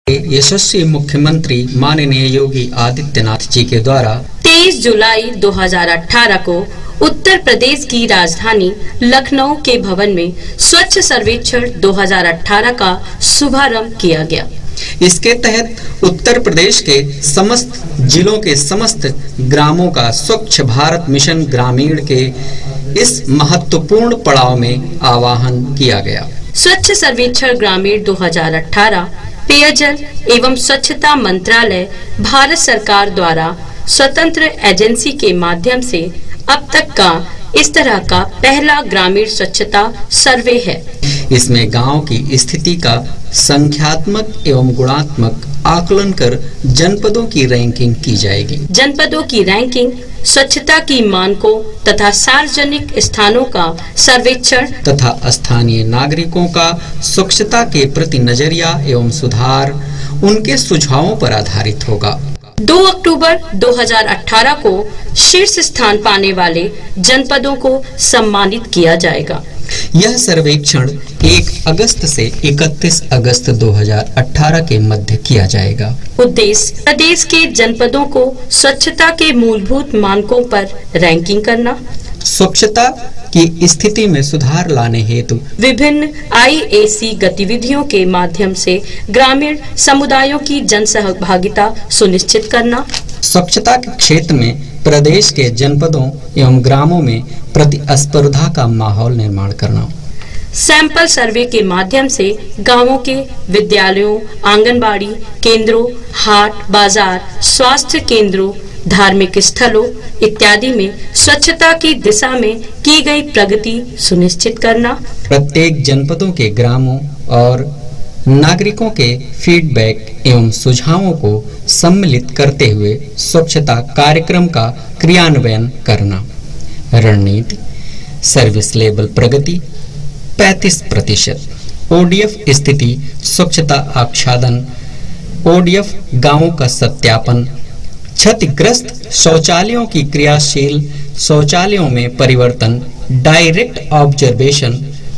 यशस्वी मुख्यमंत्री माननीय योगी आदित्यनाथ जी के द्वारा 23 जुलाई 2018 को उत्तर प्रदेश की राजधानी लखनऊ के भवन में स्वच्छ सर्वेक्षण 2018 का शुभारंभ किया गया। इसके तहत उत्तर प्रदेश के समस्त जिलों के समस्त ग्रामों का स्वच्छ भारत मिशन ग्रामीण के इस महत्वपूर्ण पड़ाव में आह्वान किया गया। स्वच्छ सर्वेक्षण ग्रामीण 2018 पेयजल एवं स्वच्छता मंत्रालय भारत सरकार द्वारा स्वतंत्र एजेंसी के माध्यम से अब तक का इस तरह का पहला ग्रामीण स्वच्छता सर्वे है। इसमें गांव की स्थिति का संख्यात्मक एवं गुणात्मक आकलन कर जनपदों की रैंकिंग की जाएगी। जनपदों की रैंकिंग, स्वच्छता की मानकों तथा सार्वजनिक स्थानों का सर्वेक्षण तथा स्थानीय नागरिकों का स्वच्छता के प्रति नजरिया एवं सुधार उनके सुझावों पर आधारित होगा। 2 अक्टूबर 2018 को शीर्ष स्थान पाने वाले जनपदों को सम्मानित किया जाएगा। यह सर्वेक्षण 1 अगस्त से 31 अगस्त 2018 के मध्य किया जाएगा। उद्देश्य प्रदेश के जनपदों को स्वच्छता के मूलभूत मानकों पर रैंकिंग करना, स्वच्छता की स्थिति में सुधार लाने हेतु विभिन्न IAC गतिविधियों के माध्यम से ग्रामीण समुदायों की जन सहभागिता सुनिश्चित करना, स्वच्छता के क्षेत्र में प्रदेश के जनपदों एवं ग्रामों में प्रतिस्पर्धा का माहौल निर्माण करना, सैंपल सर्वे के माध्यम से गांवों के विद्यालयों, आंगनबाड़ी केंद्रों, हाट बाजार, स्वास्थ्य केंद्रों, धार्मिक स्थलों इत्यादि में स्वच्छता की दिशा में की गई प्रगति सुनिश्चित करना, प्रत्येक जनपदों के ग्रामों और नागरिकों के फीडबैक एवं सुझावों को सम्मिलित करते हुए स्वच्छता कार्यक्रम का क्रियान्वयन करना। रणनीति सर्विस लेवल प्रगति 35%, ODF स्थिति स्वच्छता आच्छादन, ODF गांवों का सत्यापन, क्षतिग्रस्त शौचालयों की क्रियाशील शौचालयों में परिवर्तन, डायरेक्ट ऑब्जर्वेशन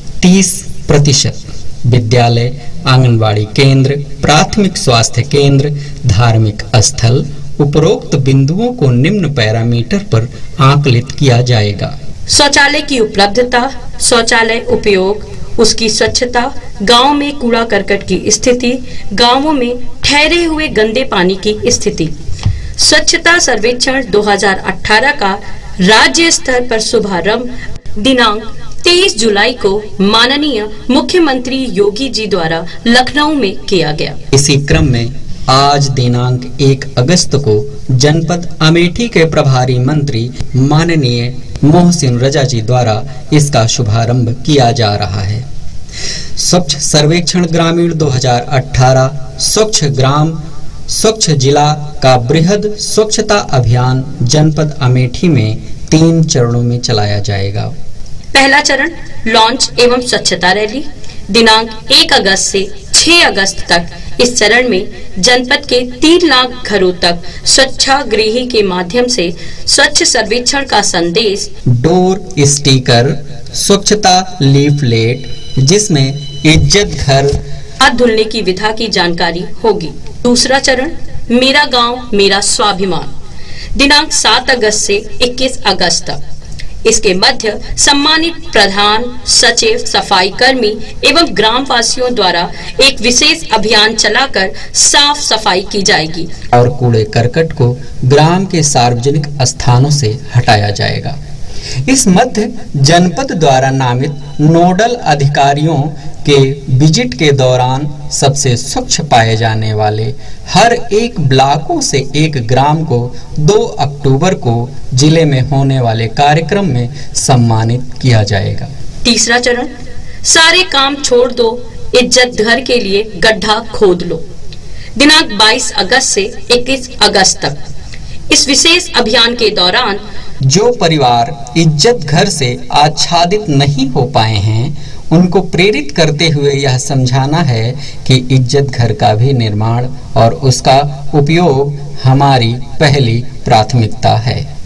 30%, विद्यालय, आंगनबाड़ी केंद्र, प्राथमिक स्वास्थ्य केंद्र, धार्मिक स्थल उपरोक्त बिंदुओं को निम्न पैरामीटर पर आकलित किया जाएगा। शौचालय की उपलब्धता, शौचालय उपयोग, उसकी स्वच्छता, गांव में कूड़ा करकट की स्थिति, गांवों में ठहरे हुए गंदे पानी की स्थिति। स्वच्छता सर्वेक्षण 2018 का राज्य स्तर पर शुभारंभ दिनांक 23 जुलाई को माननीय मुख्यमंत्री योगी जी द्वारा लखनऊ में किया गया। इसी क्रम में आज दिनांक 1 अगस्त को जनपद अमेठी के प्रभारी मंत्री माननीय मोहसिन रजा जी द्वारा इसका शुभारंभ किया जा रहा है। स्वच्छ सर्वेक्षण ग्रामीण 2018 स्वच्छ ग्राम स्वच्छ जिला का बृहद स्वच्छता अभियान जनपद अमेठी में 3 चरणों में चलाया जाएगा। पहला चरण लॉन्च एवं स्वच्छता रैली दिनांक 1 अगस्त से 6 अगस्त तक। इस चरण में जनपद के 3 लाख घरों तक स्वच्छाग्रही के माध्यम से स्वच्छ सर्वेक्षण का संदेश, डोर स्टिकर, स्वच्छता लीफलेट जिसमें इज्जत घर, हाथ धुलने की विधा की जानकारी होगी। दूसरा चरण मेरा गांव मेरा स्वाभिमान दिनांक 7 अगस्त से 21 अगस्त तक। इसके मध्य सम्मानित प्रधान सचिव, सफाई कर्मी एवं ग्राम वासियों द्वारा एक विशेष अभियान चलाकर साफ सफाई की जाएगी और कूड़े करकट को ग्राम के सार्वजनिक स्थानों से हटाया जाएगा। इस मध्य जनपद द्वारा नामित नोडल अधिकारियों के विजिट के दौरान सबसे स्वच्छ पाए जाने वाले हर एक ब्लॉकों से एक ग्राम को 2 अक्टूबर को जिले में होने वाले कार्यक्रम में सम्मानित किया जाएगा। तीसरा चरण सारे काम छोड़ दो, इज्जत घर के लिए गड्ढा खोद लो दिनांक 22 अगस्त से 21 अगस्त तक। इस विशेष अभियान के दौरान जो परिवार इज्जत घर से आच्छादित नहीं हो पाए हैं उनको प्रेरित करते हुए यह समझाना है कि इज्जत घर का भी निर्माण और उसका उपयोग हमारी पहली प्राथमिकता है।